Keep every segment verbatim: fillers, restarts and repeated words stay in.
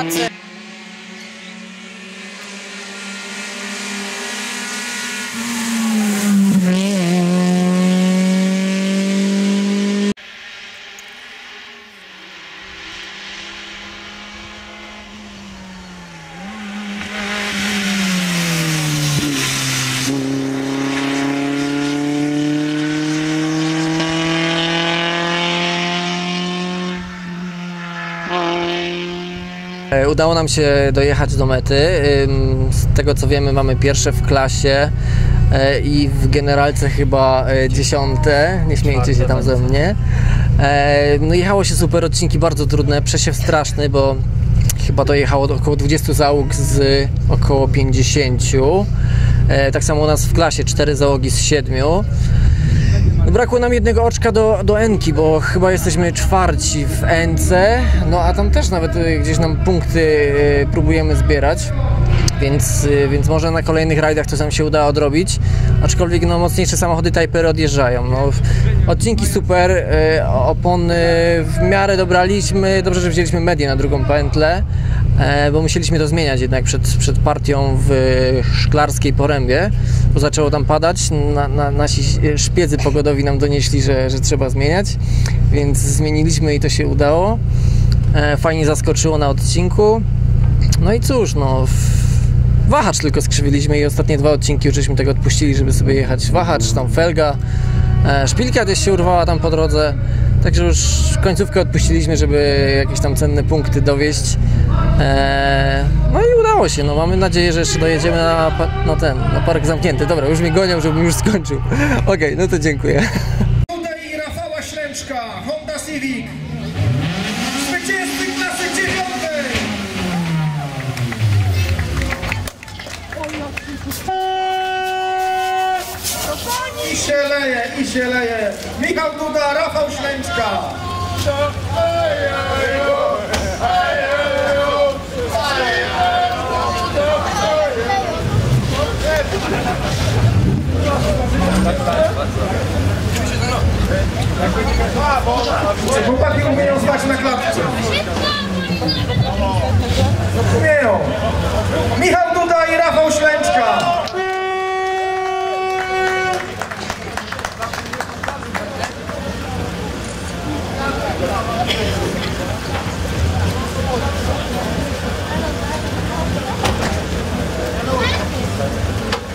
pracy. Udało nam się dojechać do mety. Z tego co wiemy, mamy pierwsze w klasie i w generalce chyba dziesiąte. Nie śmiejcie się tam ze mnie. No, jechało się super, odcinki bardzo trudne, przesiew straszny, bo chyba dojechało około dwudziestu załóg z około pięćdziesięciu. Tak samo u nas w klasie, cztery załogi z siedmiu. Brakło nam jednego oczka do, do Enki, bo chyba jesteśmy czwarci w Ence, no a tam też nawet gdzieś nam punkty próbujemy zbierać, więc, więc może na kolejnych rajdach to nam się uda odrobić, aczkolwiek no, mocniejsze samochody Typery odjeżdżają. No, odcinki super, opony w miarę dobraliśmy, dobrze, że wzięliśmy medię na drugą pętlę, bo musieliśmy to zmieniać jednak przed, przed partią w Szklarskiej Porębie, bo zaczęło tam padać. Na, na, nasi szpiedzy pogodowi nam donieśli, że, że trzeba zmieniać, więc zmieniliśmy i to się udało. Fajnie zaskoczyło na odcinku. No i cóż, no wahacz tylko skrzywiliśmy i ostatnie dwa odcinki już żeśmy tego odpuścili, żeby sobie jechać. Wahacz, tam felga, szpilka też się urwała tam po drodze, także już końcówkę odpuściliśmy, żeby jakieś tam cenne punkty dowieść. No i udało się, no mamy nadzieję, że jeszcze dojedziemy na, na ten, na park zamknięty. Dobra, już mnie gonią, żebym już skończył. Okej, okay, no to dziękuję. Tutaj Rafała Śręczka, Honda Civic, zwycięzcy klasy dziewiątej. I się leje, i się leje. Michał Duda, Rafał Śręczka. Czy chłopaki umieją stać na klatce? Umieją. Michał Duda i Rafał Śręczka.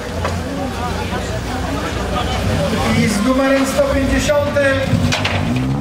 I z numerem sto pięćdziesiątym